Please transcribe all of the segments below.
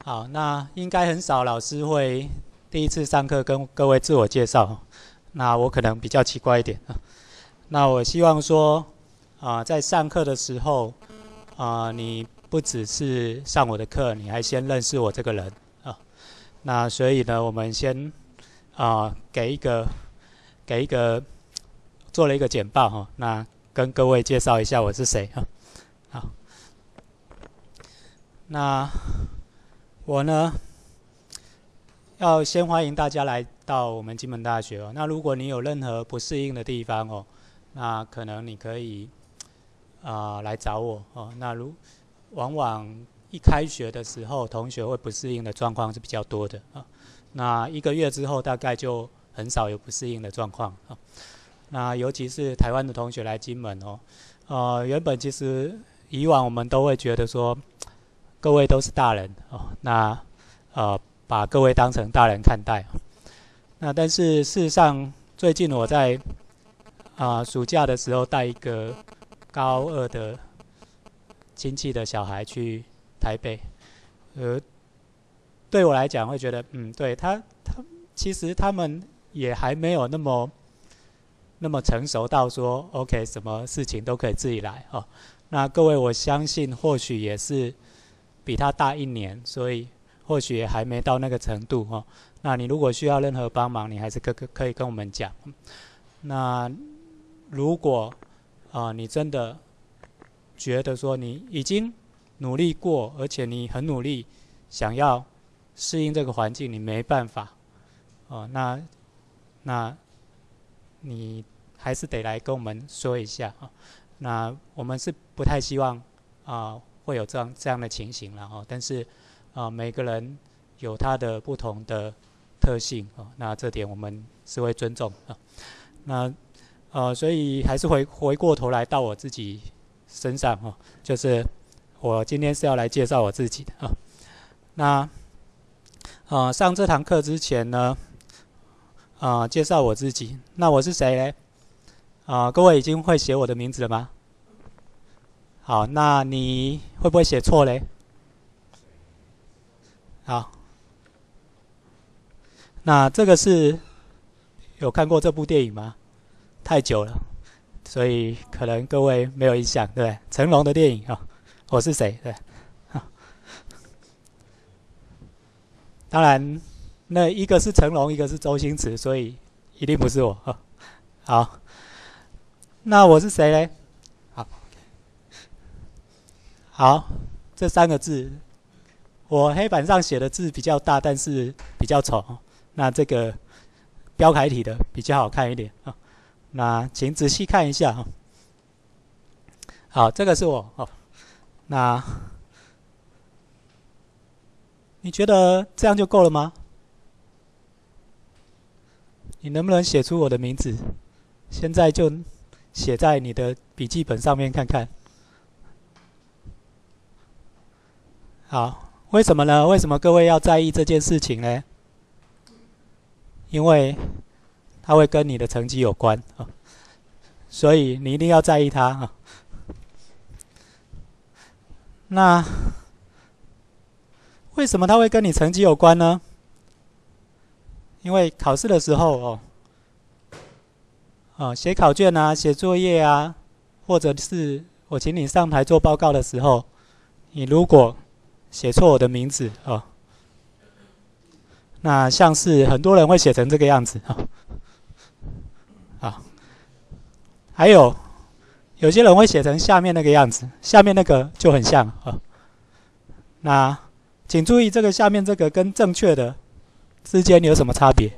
好，那应该很少老师会第一次上课跟各位自我介绍，那我可能比较奇怪一点。那我希望说，在上课的时候，你不只是上我的课，你还先认识我这个人啊。那所以呢，我们先给一个做了一个简报哈，那跟各位介绍一下我是谁哈。好，那我呢要先欢迎大家来到我们金门大学哦。那如果你有任何不适应的地方哦，那可能你可以来找我哦。那往往一开学的时候，同学会不适应的状况是比较多的啊。那1个月之后，大概就很少有不适应的状况啊。那尤其是台湾的同学来金门哦，原本其实以往我们都会觉得说，各位都是大人哦，那把各位当成大人看待。那但是事实上，最近我在暑假的时候带一个高2的亲戚的小孩去台北，对我来讲会觉得，对其实他们也还没有那么成熟到说 ，OK， 什么事情都可以自己来哦。那各位，我相信或许也是比他大1年，所以或许也还没到那个程度哦。那你如果需要任何帮忙，你还是可以跟我们讲。那如果你真的觉得说你已经努力过，而且你很努力想要适应这个环境，你没办法那你还是得来跟我们说一下啊。那我们是不太希望会有这样的情形了哦。但是每个人有他的不同的特性那这点我们是会尊重啊。那所以还是回过头来到我自己身上就是我今天是要来介绍我自己的那上这堂课之前呢，介绍我自己。那我是谁呢？各位已经会写我的名字了吗？好，那你会不会写错嘞？好，那这个是有看过这部电影吗？太久了，所以可能各位没有印象，对不对？成龙的电影我是谁？对，当然，那一个是成龙，一个是周星驰，所以一定不是我好，那我是谁嘞？好，这3个字，我黑板上写的字比较大，但是比较丑。那这个标楷体的比较好看一点那请仔细看一下好，这个是我那你觉得这样就够了吗？你能不能写出我的名字？现在就写在你的笔记本上面看看。好，为什么呢？为什么各位要在意这件事情呢？因为它会跟你的成绩有关所以你一定要在意它那为什么它会跟你成绩有关呢？因为考试的时候写考卷啊，写作业啊，或者是我请你上台做报告的时候，你如果写错我的名字那像是很多人会写成这个样子还有些人会写成下面那个样子，下面那个就很像那请注意，这个下面这个跟正确的之间有什么差别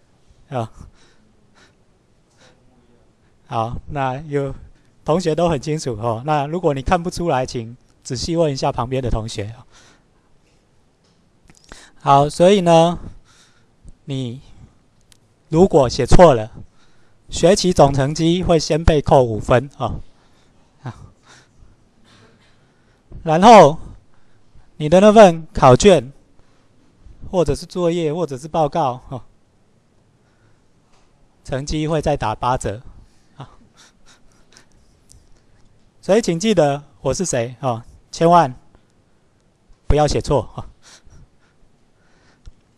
好，那有同学都很清楚那如果你看不出来，请仔细问一下旁边的同学好，所以呢，你如果写错了，学期总成绩会先被扣5分然后你的那份考卷或者是作业或者是报告成绩会再打8折所以请记得我是谁千万不要写错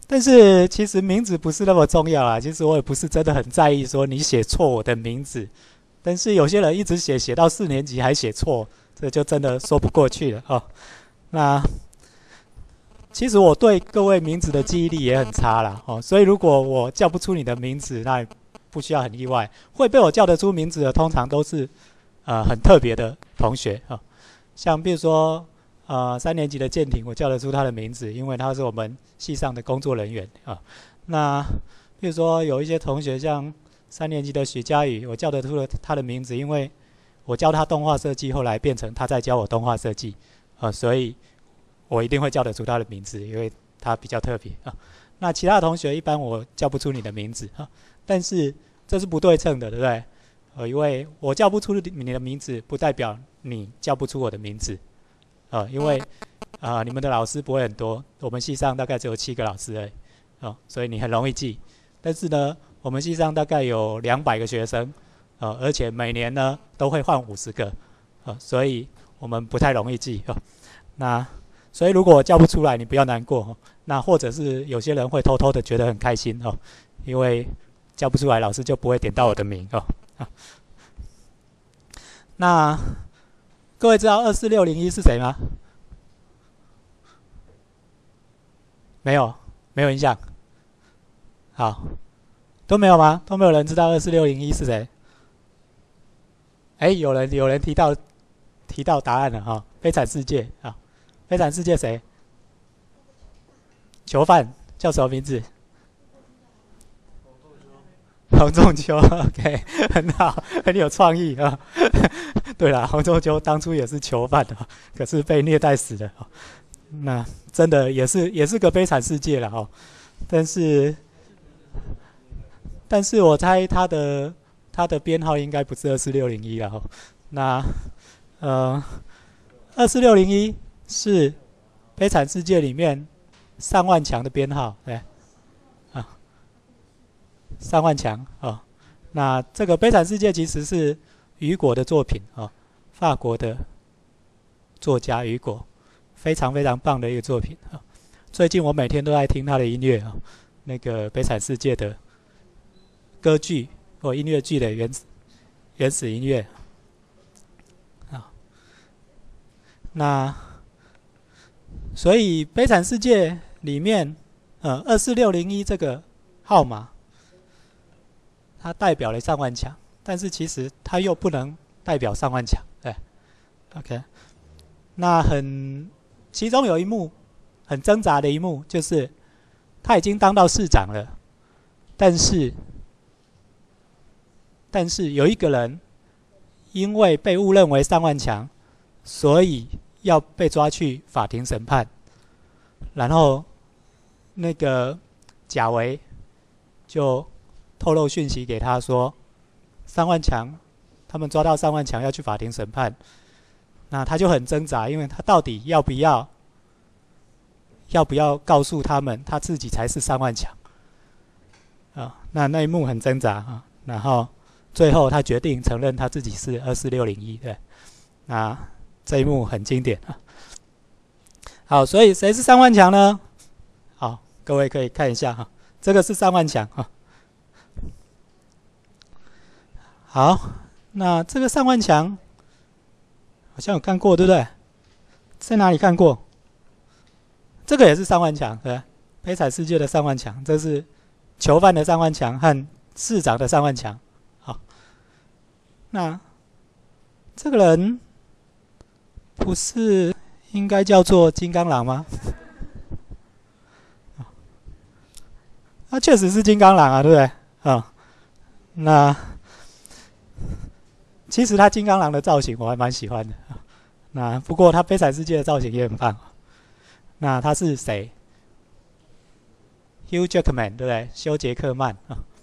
但是其实名字不是那么重要啊。其实我也不是真的很在意说你写错我的名字，但是有些人一直写到4年级还写错，这就真的说不过去了哦。那其实我对各位名字的记忆力也很差啦哦，所以如果我叫不出你的名字，那不需要很意外。会被我叫得出名字的，通常都是很特别的同学哦。像比如说3年级的建廷，我叫得出他的名字，因为他是我们系上的工作人员啊。那比如说有一些同学，像3年级的许佳宇，我叫得出了他的名字，因为我教他动画设计，后来变成他在教我动画设计所以我一定会叫得出他的名字，因为他比较特别啊。那其他的同学一般我叫不出你的名字啊，但是这是不对称的，对不对？因为我叫不出你的名字，不代表你叫不出我的名字因为你们的老师不会很多，我们系上大概只有7个老师而已所以你很容易记。但是呢，我们系上大概有200个学生而且每年呢都会换50个所以我们不太容易记那所以如果我叫不出来，你不要难过那或者是有些人会偷偷的觉得很开心因为叫不出来，老师就不会点到我的名那各位知道24601是谁吗？没有印象。好，都没有吗？都没有人知道24601是谁？有人提到答案了悲惨世界悲惨世界谁？囚犯叫什么名字？洪仲丘 ，OK， 很好，很有创意对了，洪仲丘当初也是囚犯可是被虐待死的那真的也是个悲惨世界了但是我猜他的编号应该不是24601了那24601是悲惨世界里面上万强的编号，对上万强那这个悲惨世界其实是雨果的作品法国的作家雨果，非常非常棒的一个作品最近我每天都在听他的音乐那个悲惨世界的歌剧或音乐剧的原始音乐那所以悲惨世界里面24601这个号码，它代表了上万强，但是其实它又不能代表上万强OK， 那其中有一幕很挣扎的一幕，就是他已经当到市长了，但是有一个人因为被误认为上万强，所以要被抓去法庭审判，然后那个贾维就透露讯息给他说，上万强他们抓到上万强要去法庭审判，那他就很挣扎，因为他到底要不要告诉他们他自己才是上万强那一幕很挣扎然后最后他决定承认他自己是24601对，那这一幕很经典好，所以谁是上万强呢？好，各位可以看一下这个是上万强好，那这个上万强好像有看过，对不对？在哪里看过？这个也是上万强，对，悲惨世界的上万强，这是囚犯的上万强和市长的上万强。好，那这个人不是应该叫做金刚狼吗？他确实是金刚狼对不对？那其实他金刚狼的造型我还蛮喜欢的那不过他悲惨世界的造型也很棒那他是谁 ？Hugh Jackman 对不对？休·杰克曼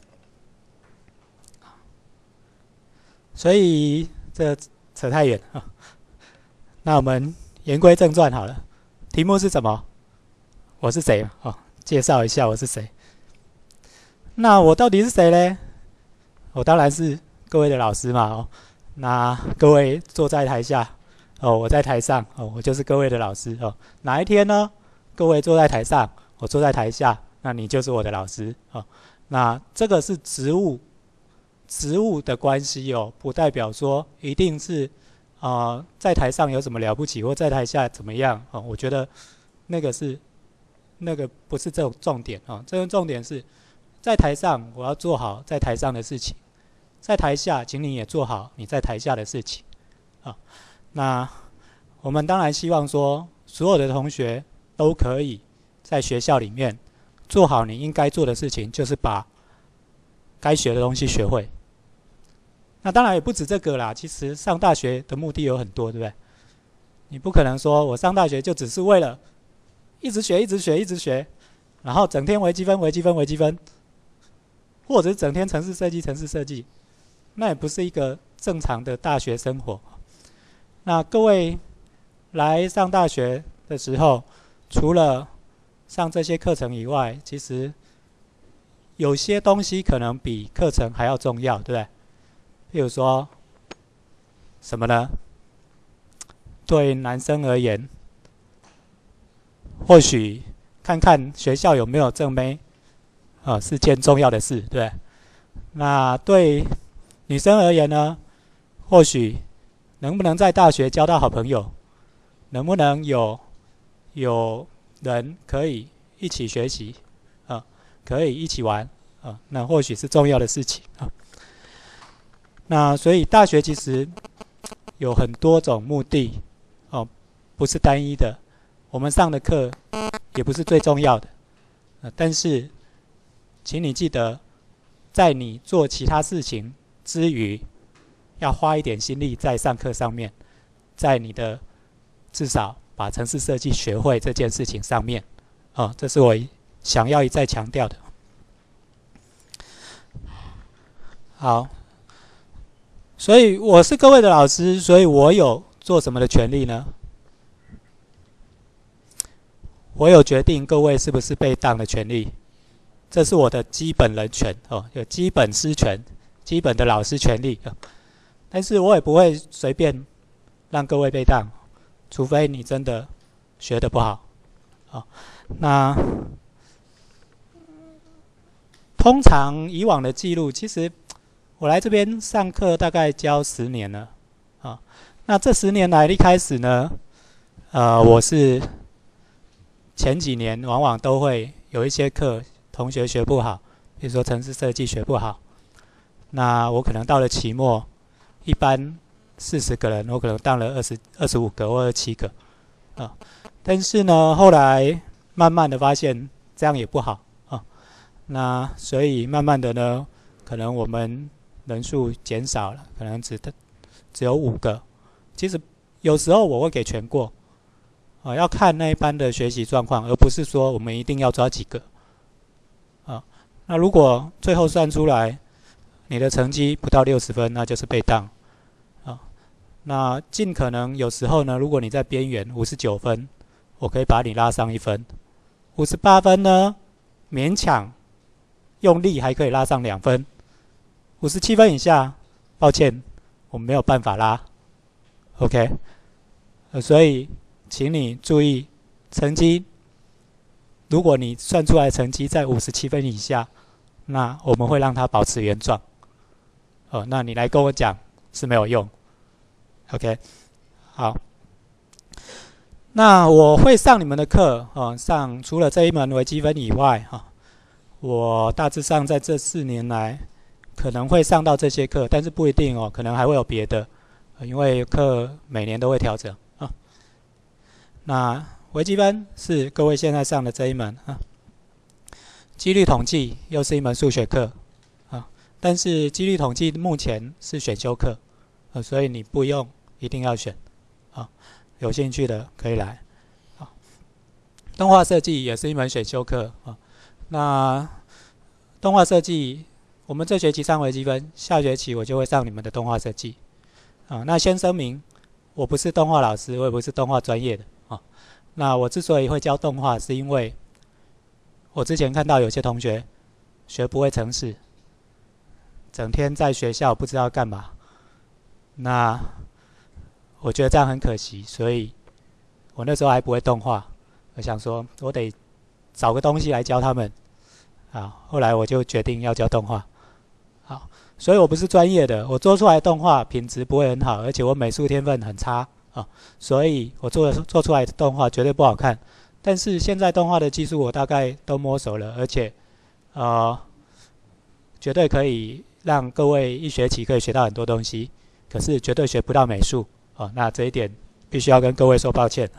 所以这扯太远那我们言归正传好了，题目是什么？我是谁介绍一下我是谁。那我到底是谁呢？我当然是各位的老师嘛那各位坐在台下我在台上我就是各位的老师哪一天呢？各位坐在台上，我坐在台下， 那你就是我的老师哦。那这个是职务的关系哦，不代表说一定是在台上有什么了不起，或在台下怎么样哦。我觉得那个不是这种重点哦，这个重点是在台上我要做好在台上的事情，在台下请你也做好你在台下的事情啊。那我们当然希望说所有的同学都可以在学校里面做好你应该做的事情，就是把该学的东西学会。那当然也不止这个啦，其实上大学的目的有很多，对不对？你不可能说我上大学就只是为了一直学，然后整天微积分，或者是整天程式设计，那也不是一个正常的大学生活。那各位来上大学的时候，除了上这些课程以外，其实有些东西可能比课程还要重要，对不对？譬如说什么呢？对男生而言，或许看看学校有没有正妹是件重要的事，对不对？那对女生而言呢，或许能不能在大学交到好朋友，能不能有人可以一起学习可以一起玩那或许是重要的事情那所以大学其实有很多种目的不是单一的。我们上的课也不是最重要的但是请你记得，在你做其他事情之余，要花一点心力在上课上面，在你的至少把程式设计学会这件事情上面这是我想要一再强调的。好，所以我是各位的老师，所以我有做什么的权利呢？我有决定各位是不是被当的权利，这是我的基本人权有基本师权，基本的老师权利但是我也不会随便让各位被当，除非你真的学得不好那通常以往的记录，其实我来这边上课大概教10年了那这10年来一开始呢我是前几年往往都会有一些课同学学不好，比如说程式设计学不好，那我可能到了期末，一般40个人，我可能当了25个或27个但是呢后来慢慢的发现这样也不好那所以慢慢的呢，可能我们人数减少了，可能只有5个。其实有时候我会给全过要看那一班的学习状况，而不是说我们一定要抓几个那如果最后算出来你的成绩不到60分，那就是被当那尽可能有时候呢，如果你在边缘59分，我可以把你拉上1分；58分呢，勉强用力还可以拉上2分；57分以下，抱歉，我没有办法拉。OK，所以请你注意成绩。如果你算出来的成绩在57分以下，那我们会让它保持原状。那你来跟我讲是没有用。OK， 好。那我会上你们的课上除了这一门微积分以外我大致上在这4年来可能会上到这些课，但是不一定可能还会有别的因为课每年都会调整那微积分是各位现在上的这一门几率统计又是一门数学课但是几率统计目前是选修课所以你不用一定要选有兴趣的可以来动画设计也是一门选修课那动画设计我们这学期上微积分，下学期我就会上你们的动画设计那先声明，我不是动画老师，我也不是动画专业的那我之所以会教动画，是因为我之前看到有些同学学不会程式，整天在学校不知道干嘛，那我觉得这样很可惜，所以我那时候还不会动画，我想说我得找个东西来教他们啊，后来我就决定要教动画。好，所以我不是专业的，我做出来的动画品质不会很好，而且我美术天分很差啊，所以我做出来的动画绝对不好看。但是现在动画的技术我大概都摸熟了，而且绝对可以让各位一学期可以学到很多东西，可是绝对学不到美术啊，那这一点必须要跟各位说抱歉。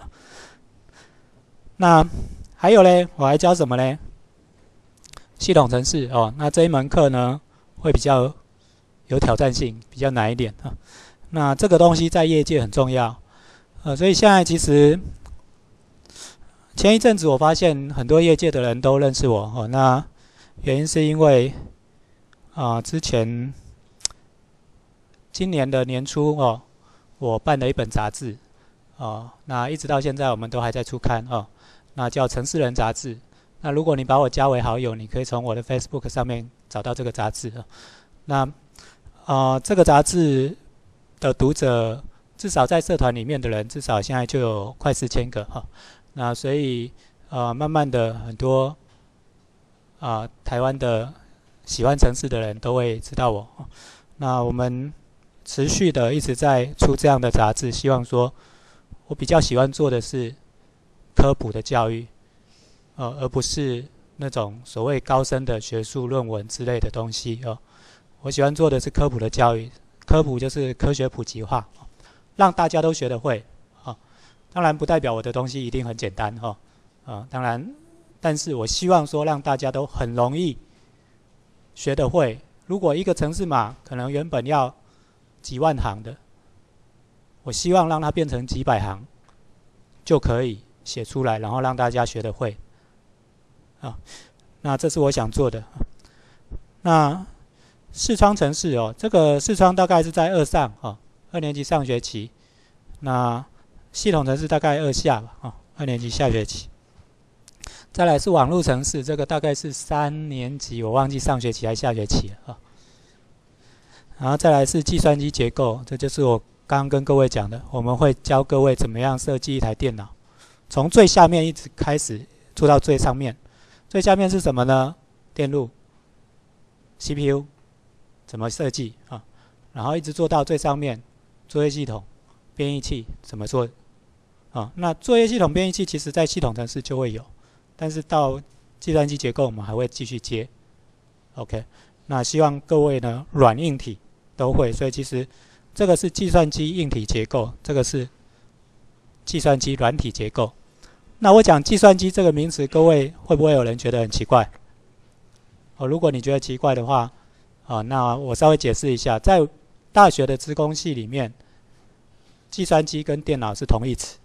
那还有嘞，我还教什么嘞？系统程式哦，那这一门课呢会比较有挑战性，比较难一点啊。那这个东西在业界很重要，所以现在其实前一阵子我发现很多业界的人都认识我哦，那原因是因为之前今年的年初哦，我办了一本杂志哦，那一直到现在我们都还在出刊哦，那叫《城市人》杂志。那如果你把我加为好友，你可以从我的 Facebook 上面找到这个杂志哦。那这个杂志的读者至少在社团里面的人，至少现在就有快4000个哈。那所以慢慢的很多台湾的喜欢城市的人都会知道我。那我们持续的一直在出这样的杂志，希望说我比较喜欢做的是科普的教育，而不是那种所谓高深的学术论文之类的东西哦。我喜欢做的是科普的教育，科普就是科学普及化，让大家都学得会啊。当然不代表我的东西一定很简单哈，当然，但是我希望说让大家都很容易学得会。如果一个程式码可能原本要几万行的，我希望让它变成几百行就可以写出来，然后让大家学得会啊。那这是我想做的。那视窗程式哦，这个视窗大概是在2上哦，2年级上学期。那系统程式大概2下吧，哦，2年级下学期。再来是网络程式，这个大概是3年级，我忘记上学期还下学期了啊。然后再来是计算机结构，这就是我刚刚跟各位讲的，我们会教各位怎么样设计一台电脑，从最下面一直开始做到最上面。最下面是什么呢？电路、CPU 怎么设计啊？然后一直做到最上面，作业系统、编译器怎么做啊？那作业系统、编译器其实在系统程式就会有，但是到计算机结构我们还会继续接。OK， 那希望各位呢软硬体都会，所以其实这个是计算机硬体结构，这个是计算机软体结构。那我讲计算机这个名词，各位会不会有人觉得很奇怪？如果你觉得奇怪的话，那我稍微解释一下，在大学的资工系里面，计算机跟电脑是同义词。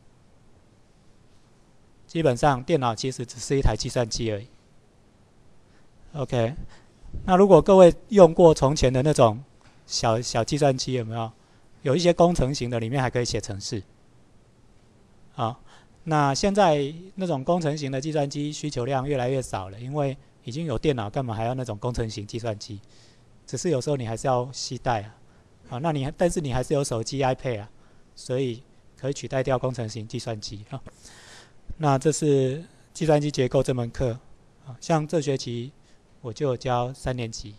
基本上，电脑其实只是一台计算机而已。OK， 那如果各位用过从前的那种小计算机，有没有？有一些工程型的，里面还可以写程式。那现在那种工程型的计算机需求量越来越少了，因为已经有电脑，干嘛还要那种工程型计算机？只是有时候你还是要携带但是你还是有手机 iPad 所以可以取代掉工程型计算机那这是计算机结构这门课像这学期我就有教3年级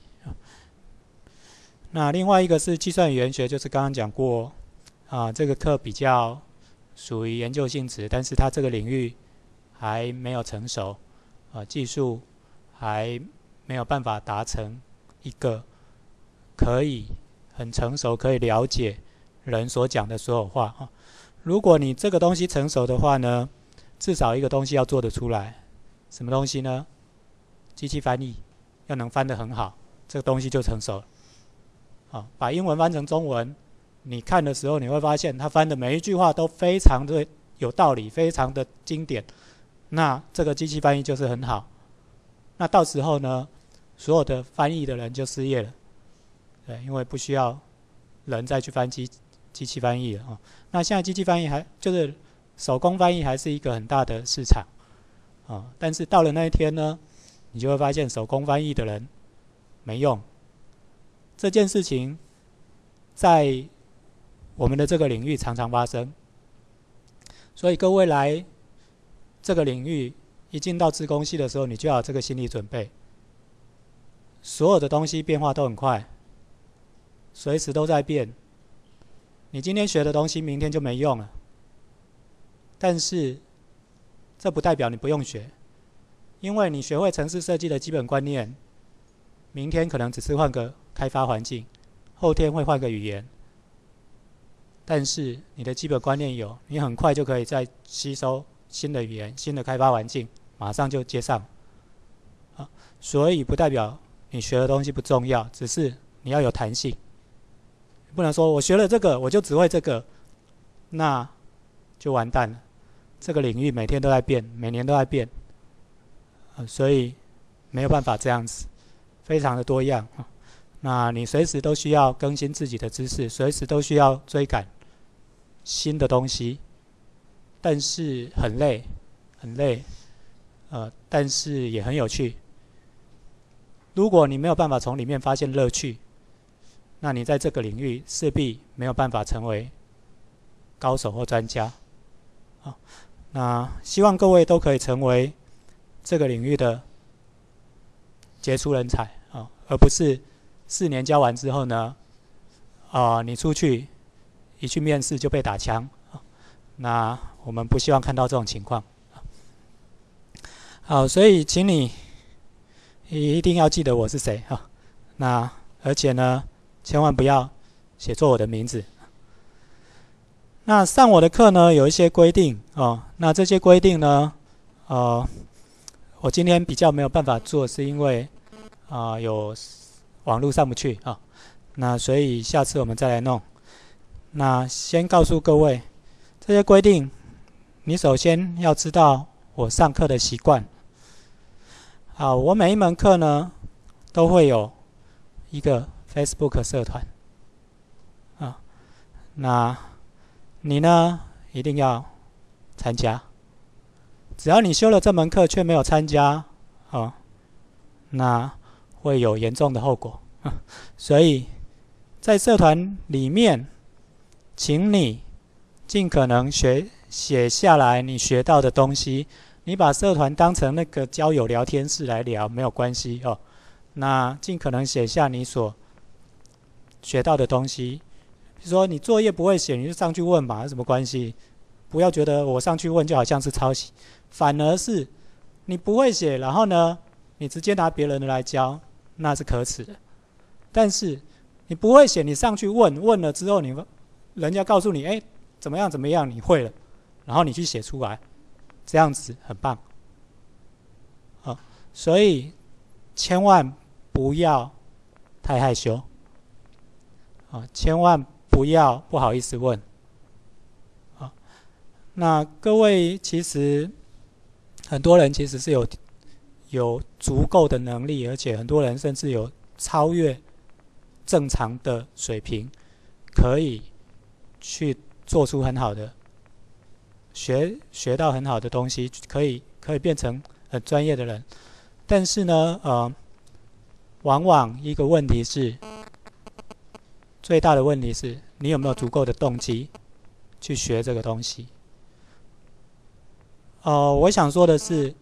那另外一个是计算语言学，就是刚刚讲过这个课比较属于研究性质，但是它这个领域还没有成熟技术还没有办法达成一个可以很成熟可以了解人所讲的所有话如果你这个东西成熟的话呢，至少一个东西要做得出来。什么东西呢？机器翻译要能翻得很好，这个东西就成熟了把英文翻成中文，你看的时候你会发现它翻的每一句话都非常的有道理，非常的经典，那这个机器翻译就是很好。那到时候呢，所有的翻译的人就失业了，对，因为不需要人再去翻机器翻译了那现在机器翻译就是手工翻译还是一个很大的市场但是到了那一天呢，你就会发现手工翻译的人没用。这件事情在我们的这个领域常常发生，所以各位来这个领域一进到资工系的时候，你就要有这个心理准备，所有的东西变化都很快，随时都在变。你今天学的东西，明天就没用了。但是，这不代表你不用学，因为你学会程式设计的基本观念，明天可能只是换个开发环境，后天会换个语言。但是你的基本观念有，你很快就可以再吸收新的语言、新的开发环境，马上就接上。所以不代表你学的东西不重要，只是你要有弹性，不能说我学了这个我就只会这个，那就完蛋了。这个领域每天都在变，每年都在变，所以没有办法这样子，非常的多样。那你随时都需要更新自己的知识，随时都需要追赶新的东西，但是很累，很累，但是也很有趣。如果你没有办法从里面发现乐趣，那你在这个领域势必没有办法成为高手或专家。那希望各位都可以成为这个领域的杰出人才，而不是4年教完之后呢，你出去一去面试就被打枪，那我们不希望看到这种情况。好，所以请你一定要记得我是谁，那而且呢，千万不要写错我的名字。那上我的课呢，有一些规定那这些规定呢，我今天比较没有办法做，是因为有网络上不去那所以下次我们再来弄。那先告诉各位，这些规定，你首先要知道我上课的习惯。好，我每一门课呢，都会有一个 Facebook 社团那你呢一定要参加。只要你修了这门课却没有参加那会有严重的后果。所以在社团里面，请你尽可能写下来你学到的东西。你把社团当成那个交友聊天室来聊没有关系那尽可能写下你所学到的东西。比如说你作业不会写，你就上去问嘛，有什么关系？不要觉得我上去问就好像是抄袭，反而是你不会写，然后呢，你直接拿别人的来教，那是可耻的。但是你不会写，你上去问了之后，人家告诉你，怎么样怎么样，你会了，然后你去写出来，这样子很棒。所以千万不要太害羞，千万不要不好意思问。那各位其实很多人其实是有足够的能力，而且很多人甚至有超越正常的水平，可以去做出很好的学到很好的东西，可以变成很专业的人。但是呢，往往一个问题是，最大的问题是你有没有足够的动机去学这个东西。我想说的是，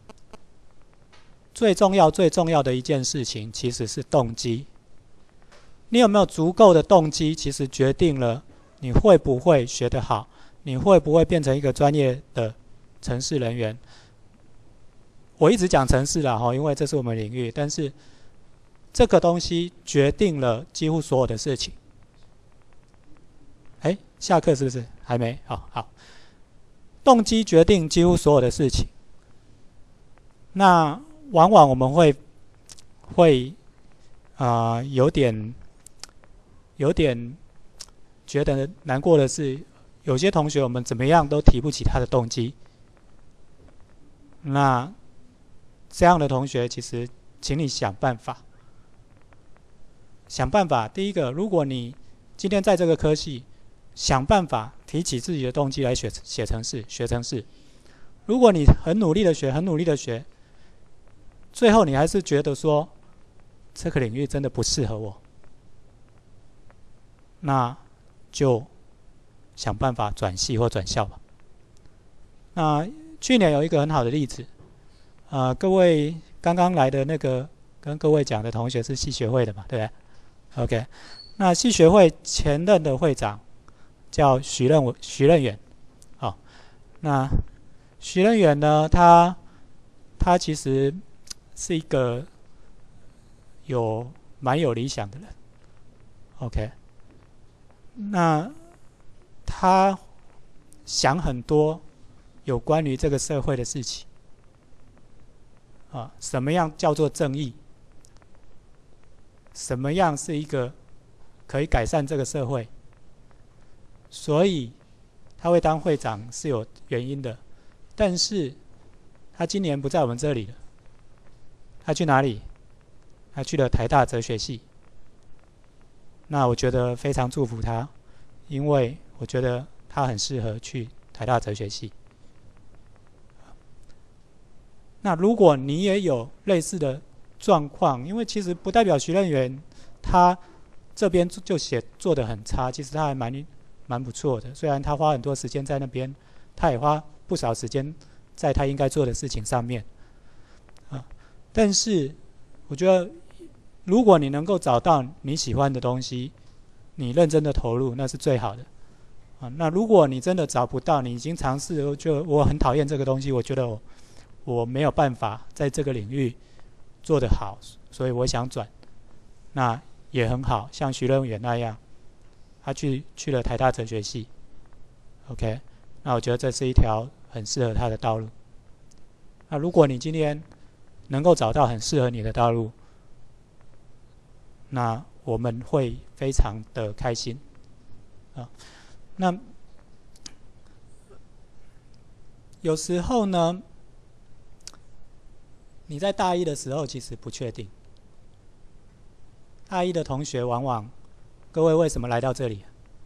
最重要的一件事情其实是动机。你有没有足够的动机，其实决定了你会不会学得好，你会不会变成一个专业的程式人员。我一直讲程式啦，因为这是我们领域，但是这个东西决定了几乎所有的事情。下课是不是？还没？好。动机决定几乎所有的事情。那往往我们会有点觉得难过的是，有些同学我们怎么样都提不起他的动机。那这样的同学，其实请你想办法。第一个，如果你今天在这个科系，想办法提起自己的动机来学程式。如果你很努力的学，最后你还是觉得说这个领域真的不适合我，那就想办法转系或转校吧。那去年有一个很好的例子， 各位刚刚来的那个跟各位讲的同学是系学会的嘛，对不对 ？OK， 那系学会前任的会长叫徐任远，哦，那徐任远呢，他其实是一个蛮有理想的人 ，OK， 那他想很多有关于这个社会的事情。什么样叫做正义？什么样是一个可以改善这个社会？所以他会当会长是有原因的。但是他今年不在我们这里了，他去哪里？他去了台大哲学系。那我觉得非常祝福他，因为我觉得他很适合去台大哲学系。那如果你也有类似的状况，因为其实不代表徐任远他这边就做得很差，其实他还蛮不错的。虽然他花很多时间在那边，他也花不少时间在他应该做的事情上面，但是我觉得，如果你能够找到你喜欢的东西，你认真的投入，那是最好的。那如果你真的找不到，你已经尝试，我很讨厌这个东西，我觉得我没有办法在这个领域做得好，所以我想转，那也很好，像徐任远那样，他去了台大哲学系 ，OK， 那我觉得这是一条很适合他的道路。那如果你今天能够找到很适合你的道路，那我们会非常的开心那有时候呢，你在大一的时候其实不确定。大一的同学往往，各位为什么来到这里？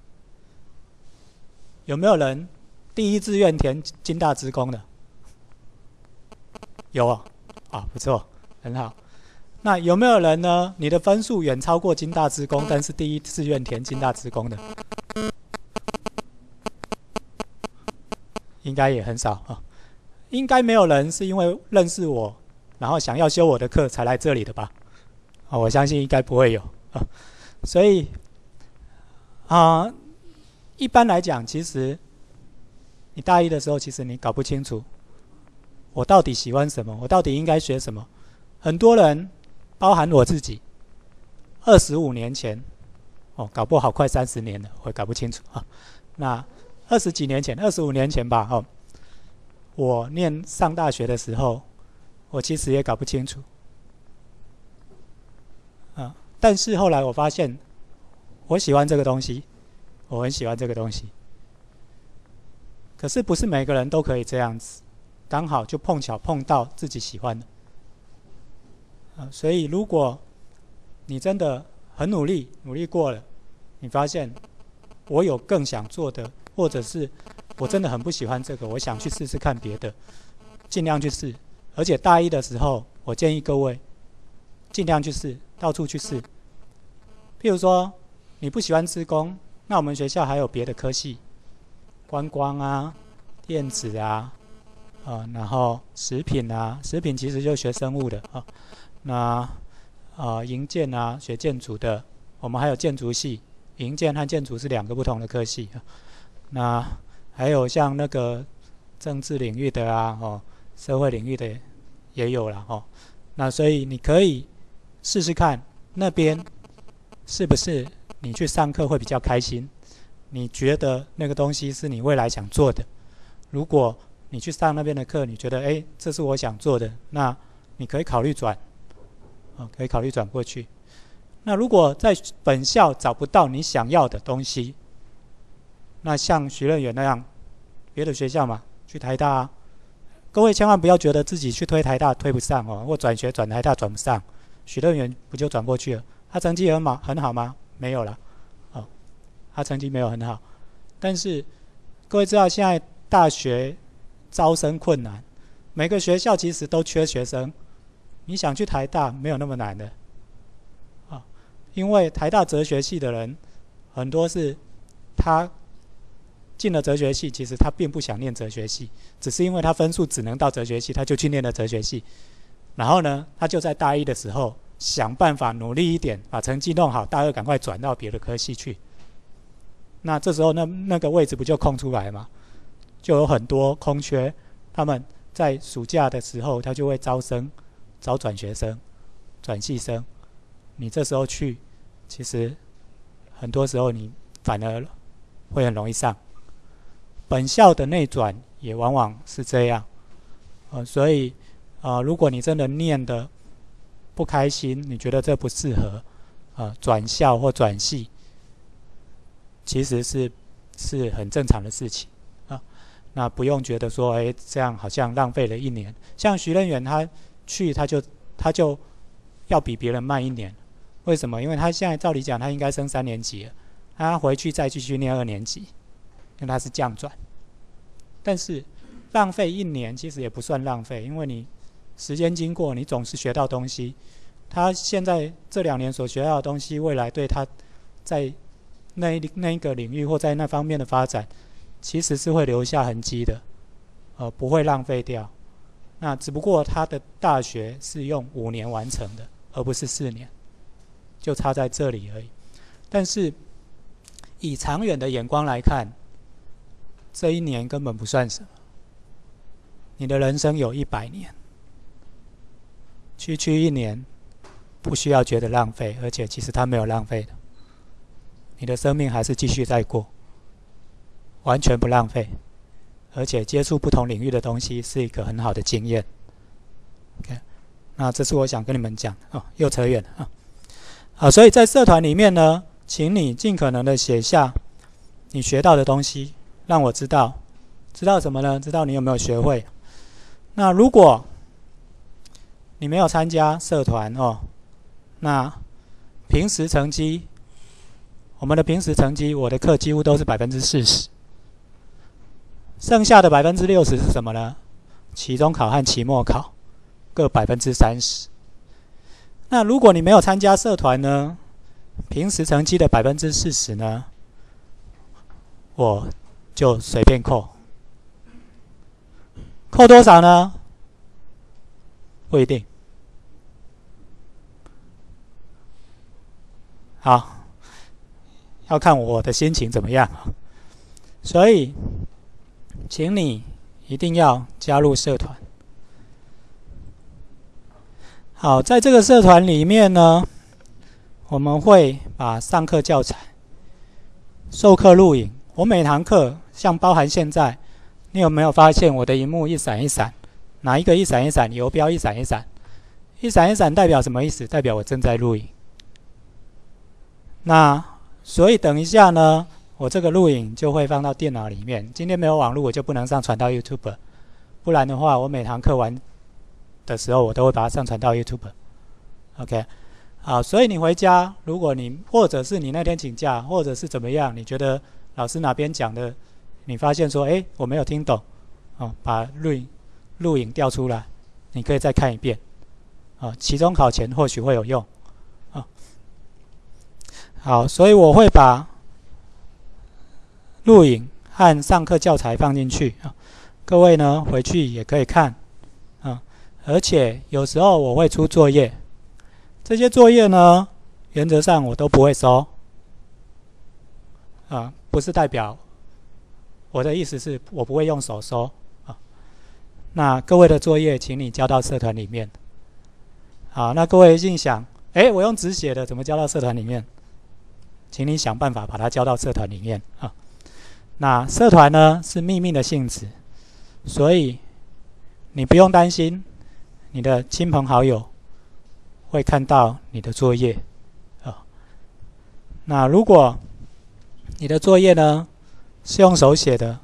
有没有人第一志愿填金大职工的？有不错，很好。那有没有人呢？你的分数远超过金大职工，但是第一志愿填金大职工的？应该也很少应该没有人是因为认识我，然后想要修我的课才来这里的吧？我相信应该不会有所以一般来讲，其实你大一的时候，其实你搞不清楚我到底喜欢什么，我到底应该学什么。很多人，包含我自己，25年前，搞不好快30年了，我搞不清楚那20几年前，25年前吧，我上大学的时候，我其实也搞不清楚但是后来我发现，我喜欢这个东西，我很喜欢这个东西。可是不是每个人都可以这样子，刚好就碰巧碰到自己喜欢的所以如果你真的很努力过了，你发现我有更想做的，或者是我真的很不喜欢这个，我想去试试看别的，尽量去试。而且大一的时候，我建议各位尽量去试，到处去试。譬如说你不喜欢资工，那我们学校还有别的科系，观光啊、电子啊然后食品啊，食品其实就学生物的那营建啊，学建筑的，我们还有建筑系，营建和建筑是2个不同的科系那还有像那个政治领域的社会领域的也有啦那所以你可以试试看那边是不是你去上课会比较开心，你觉得那个东西是你未来想做的。如果你去上那边的课，你觉得这是我想做的，那你可以考虑转可以考虑转过去。那如果在本校找不到你想要的东西，那像徐任远那样，别的学校嘛，去台大各位千万不要觉得自己去推台大推不上或转学转台大转不上，许任远不就转过去了？他成绩很好吗？没有啦他成绩没有很好。但是各位知道现在大学招生困难，每个学校其实都缺学生，你想去台大没有那么难的因为台大哲学系的人很多是他进了哲学系，其实他并不想念哲学系，只是因为他分数只能到哲学系，他就去念了哲学系。然后呢，他就在大一的时候想办法努力一点，把成绩弄好，大二赶快转到别的科系去。那这时候那个位置不就空出来吗？就有很多空缺，他们在暑假的时候，他就会招转学生、转系生。你这时候去，其实很多时候你反而会很容易上。本校的内转也往往是这样，所以如果你真的念的不开心，你觉得这不适合，转校或转系，其实是很正常的事情啊。那不用觉得说，这样好像浪费了1年。像徐任元他去，他就要比别人慢1年，为什么？因为他现在照理讲，他应该升3年级了，他回去再继续念2年级，因为他是降转。但是浪费1年其实也不算浪费，因为你时间经过，你总是学到东西。他现在这2年所学到的东西，未来对他在那一个领域或在那方面的发展，其实是会留下痕迹的，不会浪费掉。那只不过他的大学是用5年完成的，而不是4年，就差在这里而已。但是以长远的眼光来看，这1年根本不算什么。你的人生有100年，区1年不需要觉得浪费，而且其实它没有浪费的。你的生命还是继续在过，完全不浪费，而且接触不同领域的东西是一个很好的经验。OK， 那这是我想跟你们讲又扯远了所以在社团里面呢，请你尽可能的写下你学到的东西，让我知道什么呢？知道你有没有学会。那如果你没有参加社团那平时成绩，我们的平时成绩，我的课几乎都是40%，剩下的60%是什么呢？期中考和期末考各30%。那如果你没有参加社团呢，平时成绩的40%呢，我就随便扣多少呢？不一定。好，要看我的心情怎么样。所以，请你一定要加入社团。好，在这个社团里面呢，我们会把上课教材、授课录影，我每堂课，像包含现在，你有没有发现我的萤幕一闪一闪？哪一个一闪一闪？游标一闪一闪，一闪一闪代表什么意思？代表我正在录影。那所以等一下呢，我这个录影就会放到电脑里面。今天没有网络，我就不能上传到 YouTube， 不然的话，我每堂课完的时候，我都会把它上传到 YouTube。OK， 好，所以你回家，如果你或者是你那天请假，或者是怎么样，你觉得老师哪边讲的，你发现说，我没有听懂，把录影调出来，你可以再看一遍，期中考前或许会有用，好，所以我会把录影和上课教材放进去，各位呢回去也可以看，而且有时候我会出作业，这些作业呢，原则上我都不会收，不是代表我的意思是我不会用手收。那各位的作业，请你交到社团里面。好，那各位一定想，我用纸写的，怎么交到社团里面？请你想办法把它交到社团里面那社团呢是秘密的性质，所以你不用担心你的亲朋好友会看到你的作业那如果你的作业呢是用手写的，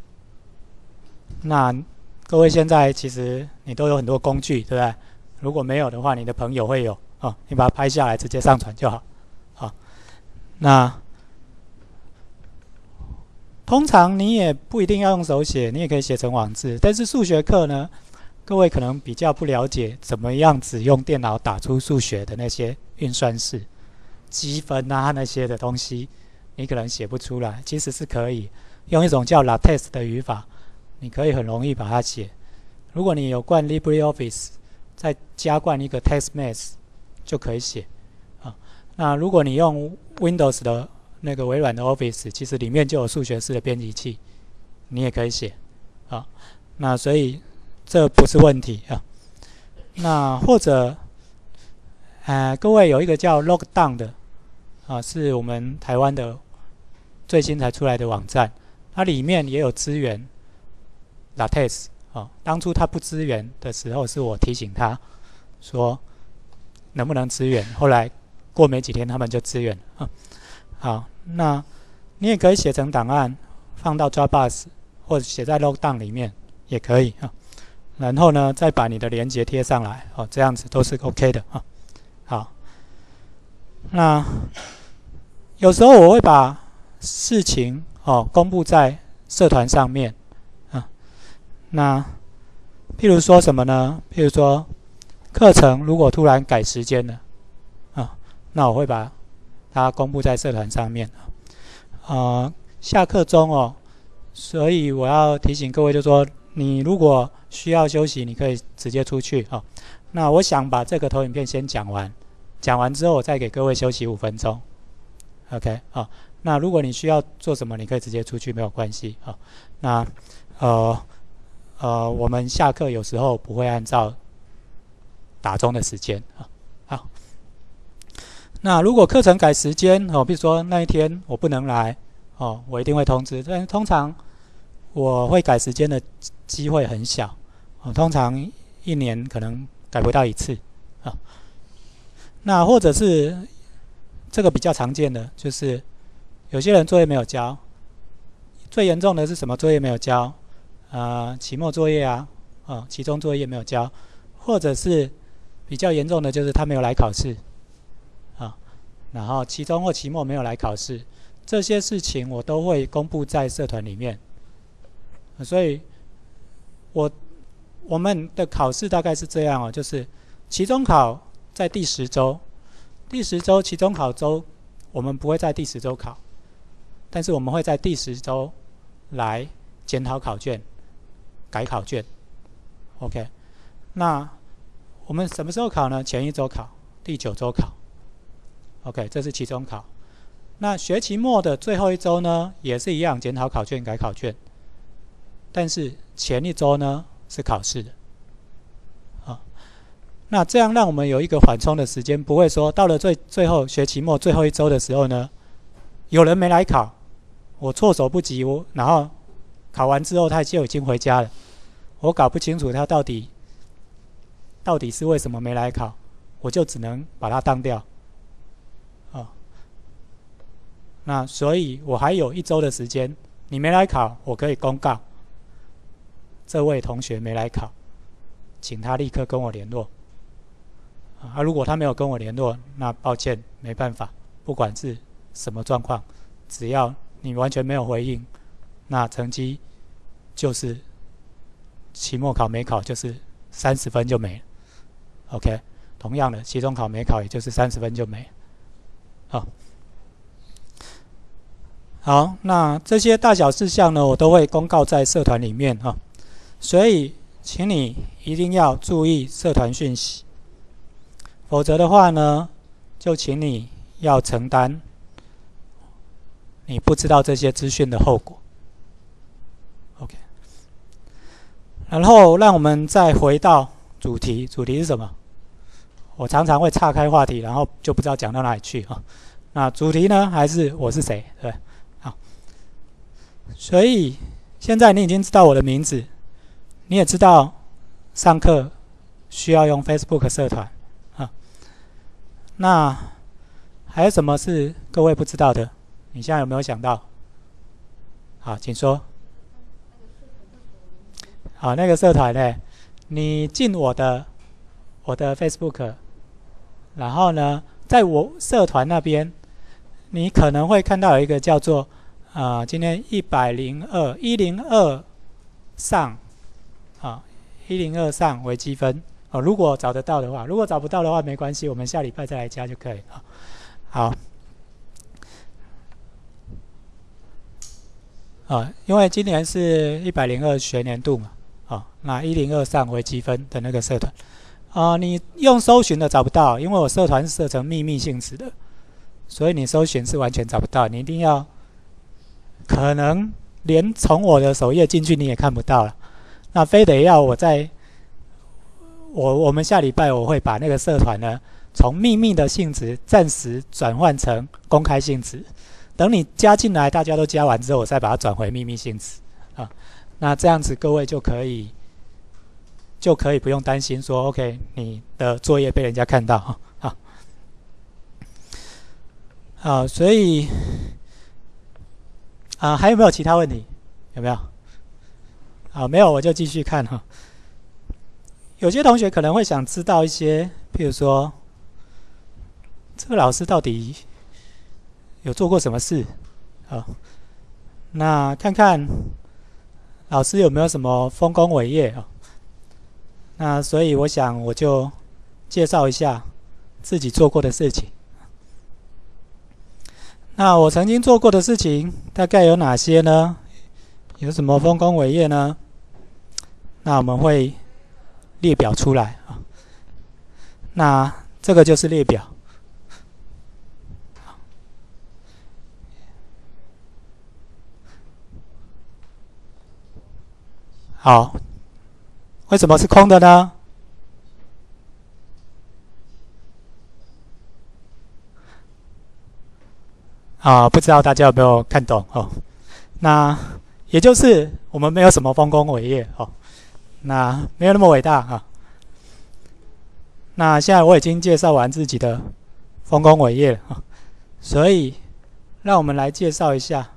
那各位现在其实你都有很多工具，对不对？如果没有的话，你的朋友会有你把它拍下来直接上传就好。那通常你也不一定要用手写，你也可以写成网字。但是数学课呢，各位可能比较不了解怎么样子用电脑打出数学的那些运算式、积分那些的东西，你可能写不出来。其实是可以， 用一种叫 LaTeX 的语法，你可以很容易把它写。如果你有灌 LibreOffice， 再加灌一个 TextMath 就可以写啊。那如果你用 Windows 的那个微软的 Office， 其实里面就有数学式的编辑器，你也可以写啊。那所以这不是问题啊。那或者各位有一个叫 Logdown 的啊，是我们台湾的最新才出来的网站，它里面也有支援 LaTeX 啊。当初它不支援的时候，是我提醒他说能不能支援，后来过没几天他们就支援啊。好，那你也可以写成档案放到 Dropbox 或者写在 Logdown 里面也可以啊。然后呢，再把你的连结贴上来哦，这样子都是 OK 的啊。好，那有时候我会把事情公布在社团上面啊。那譬如说什么呢？譬如说课程如果突然改时间了啊，那我会把它公布在社团上面下课钟所以我要提醒各位，就说你如果需要休息，你可以直接出去那我想把这个投影片先讲完，讲完之后我再给各位休息5分钟。OK 那如果你需要做什么，你可以直接出去，没有关系那我们下课有时候不会按照打钟的时间好，那如果课程改时间比如说那一天我不能来我一定会通知，但通常我会改时间的机会很小通常1年可能改不到1次那或者是这个比较常见的，就是有些人作业没有交，最严重的是什么？作业没有交期末作业期中作业没有交，或者是比较严重的就是他没有来考试然后期中或期末没有来考试，这些事情我都会公布在社团里面所以我们的考试大概是这样就是期中考在第10周，第10周期中考周我们不会在第10周考，但是我们会在第10周来检讨考卷改考卷 OK。 那我们什么时候考呢？前1周考，第9周考 OK， 这是期中考。那学期末的最后1周呢，也是一样检讨考卷改考卷，但是前1周呢是考试的那这样让我们有一个缓冲的时间，不会说到了最后学期末最后1周的时候呢，有人没来考，我措手不及，然后考完之后他就已经回家了，我搞不清楚他到底是为什么没来考，我就只能把它当掉那所以我还有1周的时间，你没来考，我可以公告这位同学没来考，请他立刻跟我联络如果他没有跟我联络，那抱歉没办法，不管是什么状况，只要你完全没有回应，那成绩就是期末考没考就是30分就没了 OK。 同样的期中考没考也就是30分就没了好，那这些大小事项呢，我都会公告在社团里面所以请你一定要注意社团讯息，否则的话呢，就请你要承担你不知道这些资讯的后果 OK。 然后让我们再回到主题，主题是什么？我常常会岔开话题，然后就不知道讲到哪里去那主题呢，还是我是谁，对，好。所以现在你已经知道我的名字，你也知道上课需要用 Facebook 社团那还有什么是各位不知道的？你现在有没有想到？好，请说。好，那个社团呢，你进我的 Facebook， 然后呢，在我社团那边，你可能会看到有一个叫做今天102上102上微积分如果找得到的话，如果找不到的话没关系，我们下礼拜再来加就可以好因为今年是102学年度嘛，那102上微积分的那个社团，你用搜寻的找不到，因为我社团是设成秘密性质的，所以你搜寻是完全找不到，你一定要可能连从我的首页进去你也看不到了，那非得要我们下礼拜我会把那个社团呢从秘密的性质暂时转换成公开性质。等你加进来，大家都加完之后，我再把它转回秘密性质那这样子各位就可以不用担心说 ，OK， 你的作业被人家看到所以还有没有其他问题？有没有？没有我就继续看有些同学可能会想知道一些，譬如说，这个老师到底有做过什么事？那看看老师有没有什么丰功伟业那所以我想我就介绍一下自己做过的事情。那我曾经做过的事情大概有哪些呢？有什么丰功伟业呢？那我们会列表出来那这个就是列表。好，为什么是空的呢？不知道大家有没有看懂那也就是我们没有什么丰功伟业那没有那么伟大那现在我已经介绍完自己的丰功伟业了所以让我们来介绍一下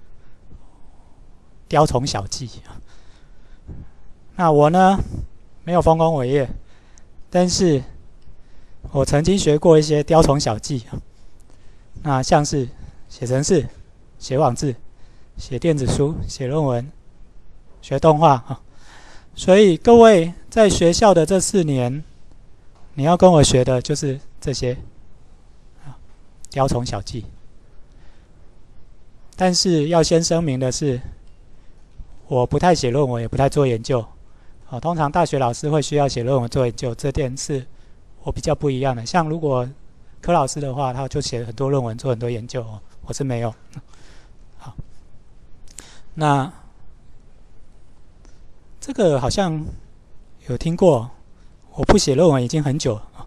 雕虫小技那我呢没有丰功伟业，但是我曾经学过一些雕虫小技那像是写程式、写网志、写电子书、写论文、学动画所以各位在学校的这4年，你要跟我学的就是这些雕虫小技。但是要先声明的是，我不太写论文，也不太做研究通常大学老师会需要写论文做研究，这点是我比较不一样的。像如果柯老师的话，他就写很多论文，做很多研究我是没有。好，那这个好像有听过，我不写论文已经很久了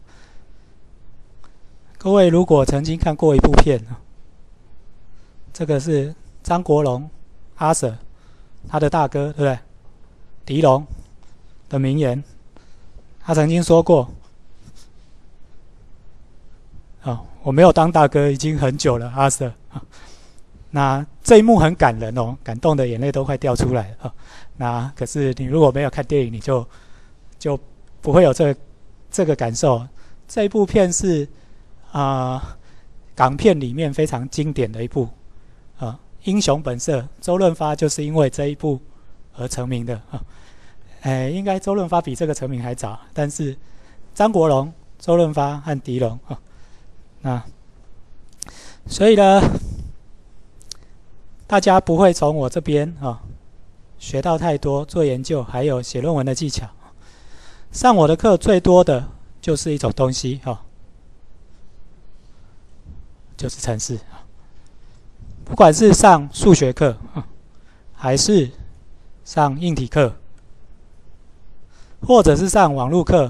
各位如果曾经看过一部片这个是张国荣阿 Sir 他的大哥对不对？狄龙的名言，他曾经说过我没有当大哥已经很久了阿 Sir那这一幕很感人感动的眼泪都快掉出来了那可是你如果没有看电影，你就不会有这个感受。这一部片是港片里面非常经典的一部英雄本色，周润发就是因为这一部而成名的应该周润发比这个成名还早，但是张国荣、周润发和狄龙那所以呢，大家不会从我这边学到太多做研究还有写论文的技巧。上我的课最多的就是一种东西就是程式。不管是上数学课还是上硬体课，或者是上网络课，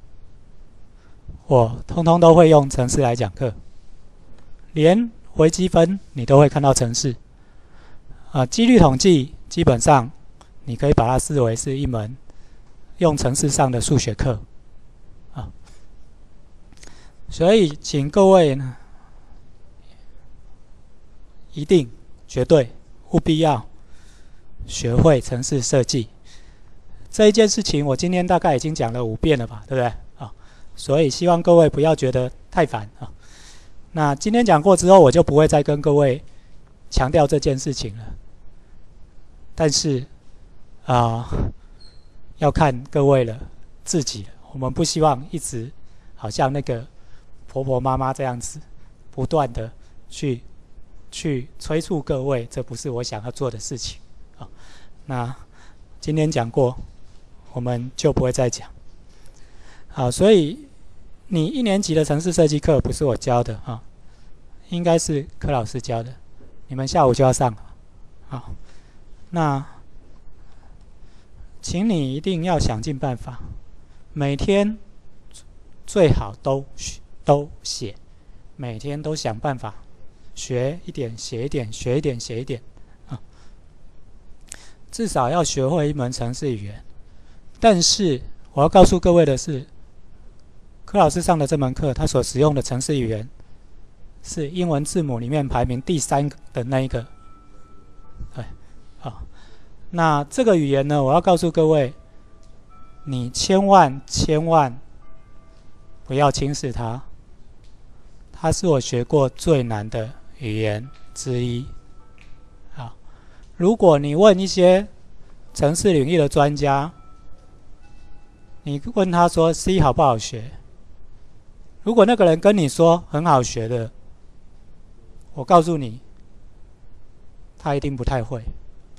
我通通都会用程式来讲课。连微积分你都会看到程式几率统计基本上你可以把它视为是一门用程式上的数学课所以请各位呢一定绝对务必要学会程式设计这一件事情，我今天大概已经讲了5遍了吧，对不对所以希望各位不要觉得太烦那今天讲过之后，我就不会再跟各位强调这件事情了。但是要看各位了自己了，我们不希望一直好像那个婆婆妈妈这样子，不断的去催促各位，这不是我想要做的事情。 那今天讲过，我们就不会再讲。好，所以你1年级的程式设计课不是我教的啊，应该是柯老师教的，你们下午就要上了。好，那请你一定要想尽办法，每天最好都写，每天都想办法学一点，写一点，学一点，写一点啊，至少要学会一门程式语言。但是我要告诉各位的是，柯老师上的这门课，他所使用的程式语言是英文字母里面排名第3的那一个。对，好，那这个语言呢，我要告诉各位，你千万不要轻视它，它是我学过最难的语言之一。好，如果你问一些程式领域的专家，你问他说 C 好不好学？如果那个人跟你说很好学的，我告诉你，他一定不太会。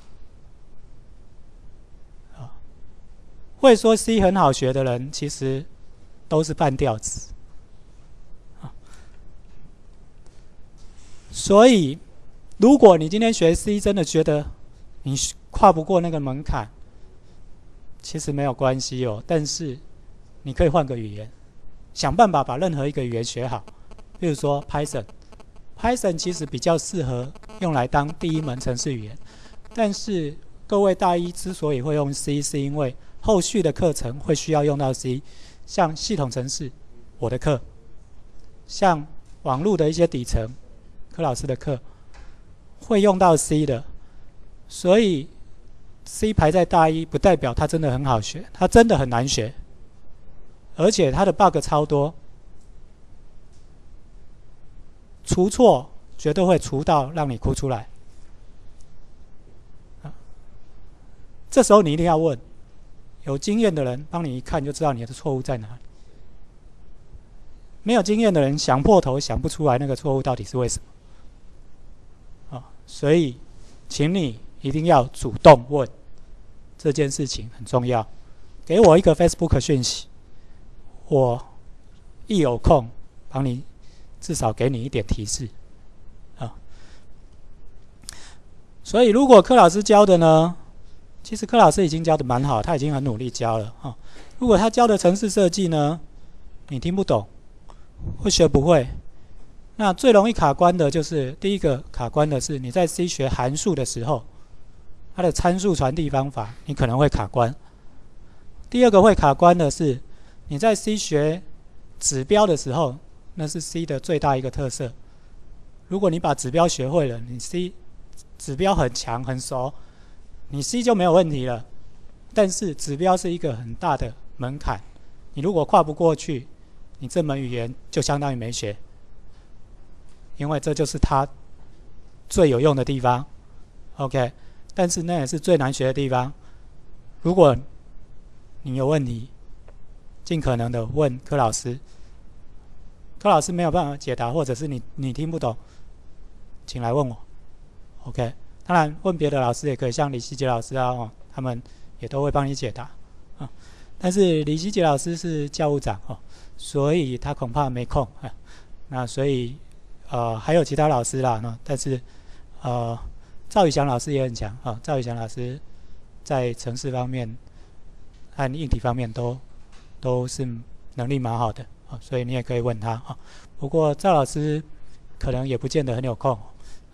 会说 C 很好学的人，其实都是半吊子。所以，如果你今天学 C 真的觉得你跨不过那个门槛，其实没有关系哦。但是你可以换个语言，想办法把任何一个语言学好。比如说 Python 其实比较适合用来当第一门程式语言。但是各位大一之所以会用 C， 是因为后续的课程会需要用到 C， 像系统程式，我的课，像网络的一些底层，柯老师的课会用到 C 的，所以 C 排在大一不代表它真的很好学，它真的很难学，而且它的 bug 超多，除错绝对会除到让你哭出来。这时候你一定要问有经验的人，帮你一看就知道你的错误在哪里。没有经验的人想破头想不出来那个错误到底是为什么。所以请你一定要主动问，这件事情很重要。给我一个 Facebook 讯息，我一有空帮你至少给你一点提示。所以如果柯老师教的呢，其实柯老师已经教的蛮好，他已经很努力教了。如果他教的程式设计呢，你听不懂，会学不会，那最容易卡关的就是第一个卡关的是你在 C 学函数的时候，它的参数传递方法你可能会卡关。第二个会卡关的是你在 C 学指标的时候，那是 C 的最大一个特色。如果你把指标学会了，你 C 指标很强很熟，你 C 就没有问题了。但是指标是一个很大的门槛，你如果跨不过去，你这门语言就相当于没学，因为这就是它最有用的地方。OK， 但是那也是最难学的地方。如果你有问题，尽可能的问柯老师，柯老师没有办法解答，或者是你听不懂，请来问我。OK， 当然问别的老师也可以，像李希杰老师啊，他们也都会帮你解答。但是李希杰老师是教务长所以他恐怕没空。那所以还有其他老师啦，但是赵宇翔老师也很强赵宇翔老师在程式方面和硬体方面都是能力蛮好的所以你也可以问他不过赵老师可能也不见得很有空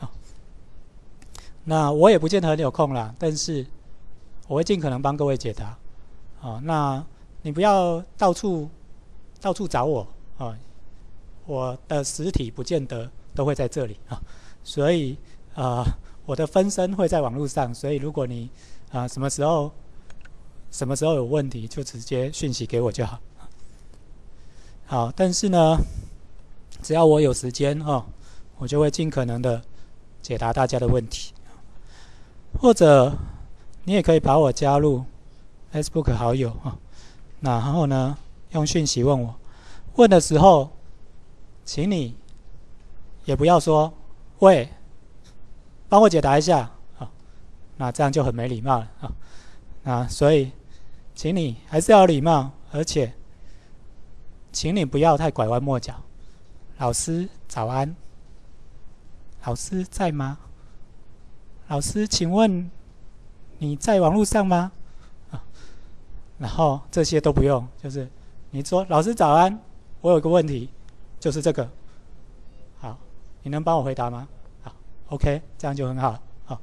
那我也不见得很有空啦，但是我会尽可能帮各位解答那你不要到处找我我的实体不见得都会在这里所以我的分身会在网络上，所以如果你什么时候有问题，就直接讯息给我就好。好，但是呢，只要我有时间我就会尽可能的解答大家的问题。或者你也可以把我加入 Facebook 好友然后呢用讯息问我。问的时候，请你也不要说喂，帮我解答一下那这样就很没礼貌了啊。那所以，请你还是要有礼貌，而且，请你不要太拐弯抹角。老师早安，老师在吗？老师，请问你在网络上吗？然后这些都不用，就是你说老师早安，我有个问题，就是这个，好，你能帮我回答吗？好 ，OK， 这样就很好，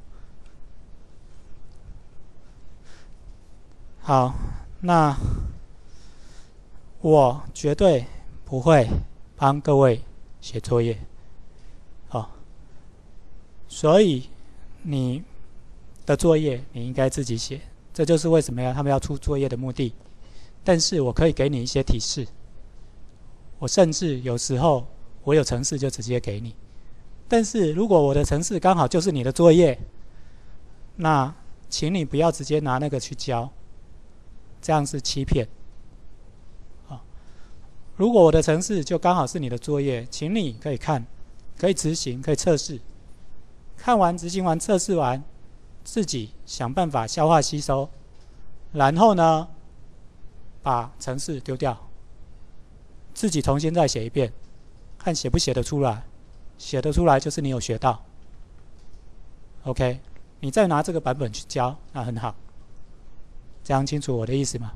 好，那我绝对不会帮各位写作业，所以你的作业你应该自己写。这就是为什么他们要出作业的目的。但是我可以给你一些提示，我甚至有时候我有程式就直接给你。但是如果我的程式刚好就是你的作业，那请你不要直接拿那个去交，这样是欺骗。如果我的程式就刚好是你的作业，请你可以看，可以执行，可以测试，看完执行完测试完，自己想办法消化吸收，然后呢，把程式丢掉，自己重新再写一遍，看写不写得出来。写得出来就是你有学到。OK， 你再拿这个版本去教，那很好。这样清楚我的意思吗？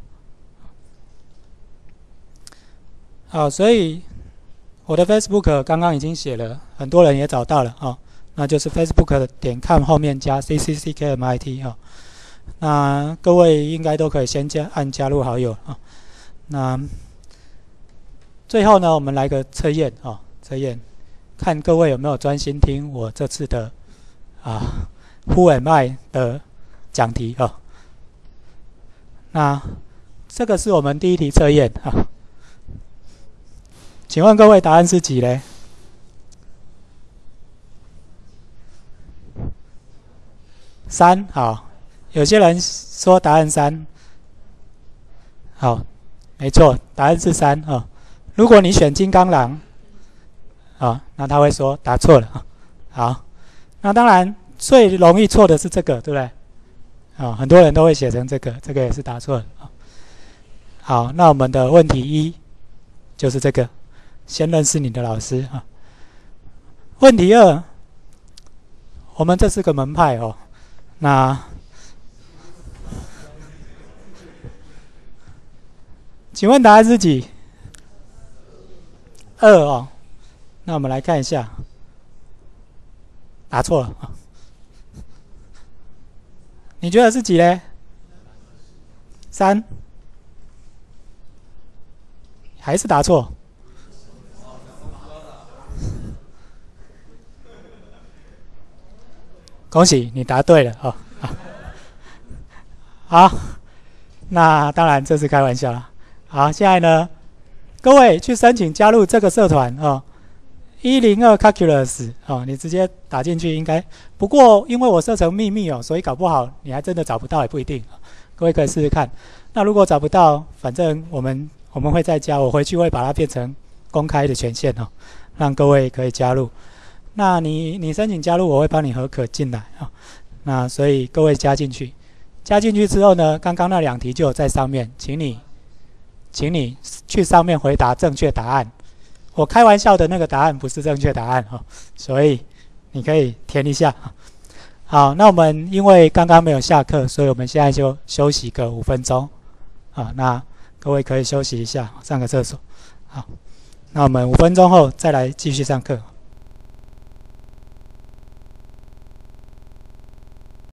好，所以我的 Facebook 刚刚已经写了，很多人也找到了哦。那就是 facebook.com 后面加 ccckmit 哦。那各位应该都可以先按加入好友啊。那最后呢，我们来个测验哦，测验看各位有没有专心听我这次的Who am I 的讲题哦。那这个是我们第一题测验啊。请问各位答案是几嘞？3，好，有些人说答案3，好，没错，答案是3哦。如果你选金刚狼，那他会说答错了。好，那当然最容易错的是这个，对不对？很多人都会写成这个，这个也是答错了。好，那我们的问题1就是这个，先认识你的老师啊。问题2，我们这是个门派哦。那请问答案是几？2哦。那我们来看一下，答错了。你觉得是几嘞？3，还是答错？恭喜你答对了哦。好，那当然这是开玩笑啦。好，现在呢，各位去申请加入这个社团哦，102 Calculus 哦，你直接打进去应该。不过因为我设成秘密哦，所以搞不好你还真的找不到也不一定。各位可以试试看。那如果找不到，反正我们会再加，我回去会把它变成公开的权限哦，让各位可以加入。那你申请加入，我会帮你核可进来啊。那所以各位加进去之后呢，刚刚那2题就有在上面，请你去上面回答正确答案。我开玩笑的那个答案不是正确答案哦，所以你可以填一下。好，那我们因为刚刚没有下课，所以我们现在就休息个5分钟啊。那各位可以休息一下，上个厕所。好，那我们5分钟后再来继续上课。